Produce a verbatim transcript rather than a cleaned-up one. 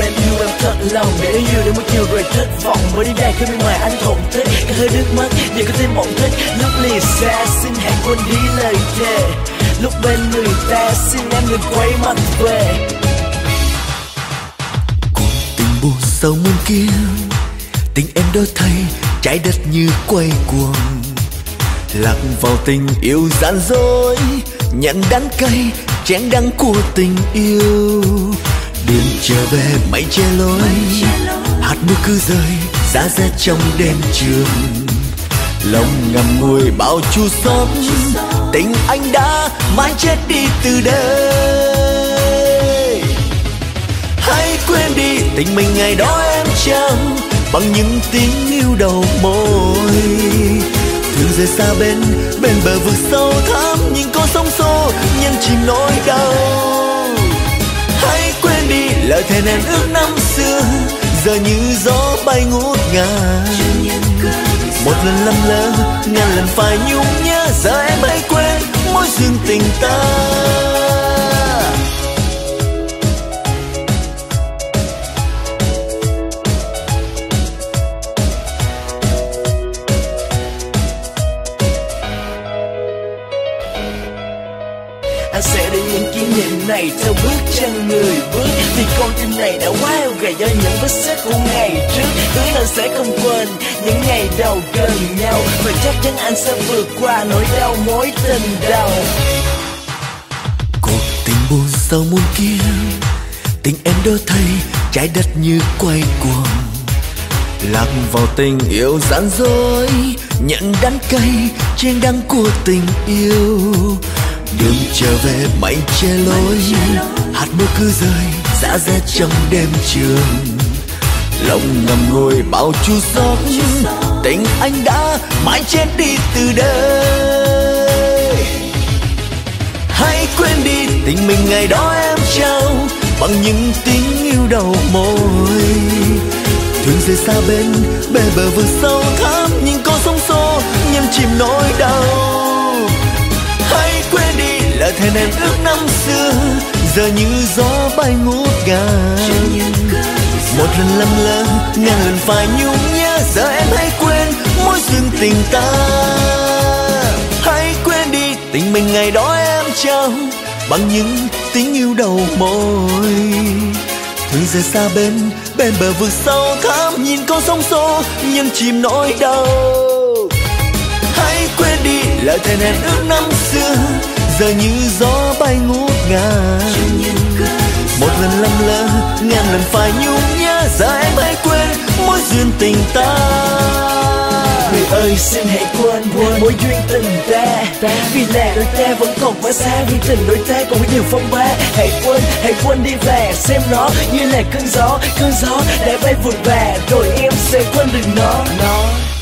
em yêu em thật lòng, để yêu đến một chiều rồi thất vọng. Mới đi đây khi bên ngoài anh thổn thức, cả hơi nước mắt giờ có thêm mộng thích. Lúc lìa xa xin hãy quên đi lời thề, lúc bên người ta xin em đừng quay mặt về. Cuộc tình buồn sâu muôn kiếp, tình em đôi thay trái đất như quay cuồng. Lạc vào tình yêu gian dối, nhận đắng cay chén đắng của tình yêu. Đường trở về mây che lối, hạt mưa cứ rơi giá rét trong đêm trường. Lòng ngầm ngùi bao chua xót, tình anh đã mãi chết đi từ đây. Hãy quên đi tình mình ngày đó em trao bằng những tiếng yêu đầu môi. Thương rời xa bên bên bờ vực sâu thẳm, nhìn con sóng xô nhân chìm nỗi đau. Hãy quên đi lời thề hẹn ước năm xưa, giờ như gió bay ngút ngàn. Một lần lầm lỡ ngàn lần phải nhung nhớ, giờ em hãy quên mối duyên tình ta. Anh sẽ để những kỷ niệm này theo bước chân người bước, vì con tim này đã quá eo gầy do những vết xước của ngày trước. Hứa anh sẽ không quên những ngày đầu gần nhau, và chắc chắn anh sẽ vượt qua nỗi đau mối tình đầu. Cuộc tình buồn sâu muôn kiếp, tình em đôi thay trái đất như quay cuồng. Lạc vào tình yêu gian dối, nhận đắng cay trên đắng của tình yêu. Đường trở về mây che lối, hạt mưa cứ rơi giá rét trong đêm trường. Lòng ngầm ngùi bao chua xót, tình anh đã mãi chết đi từ đây. Hãy quên đi tình mình ngày đó em trao bằng những tiếng yêu đầu môi. Thương rời xa bên bề bờ vực sâu thẳm, nhìn con sóng xô nhân chìm nỗi đau. Hãy quên đi lời thề hẹn ước năm xưa, giờ như gió bay ngút ngàn. Một lần lầm lỡ ngàn lần phải nhung nhớ, giờ em hãy quên mối duyên tình ta. Hãy quên đi tình mình ngày đó em trao bằng những tiếng yêu đầu môi. Thương rời xa bên bên bờ vực sâu thẳm, nhìn con sóng xô nhưng chìm nỗi đau. Hãy quên đi lời thề hẹn ước năm xưa, giờ như gió bay ngút ngàn. Một lần lầm lỡ ngàn lần phải nhung nhớ, giờ em hãy quên mối duyên tình ta. Người ơi xin hãy quên quên mối duyên tình ta, vì là đôi ta vẫn còn quá xa, vì tình đôi ta còn có nhiều phong ba. Hãy quên, hãy quên đi về xem nó như là cơn gió, cơn gió đã bay vụt về, rồi em sẽ quên được nó. nó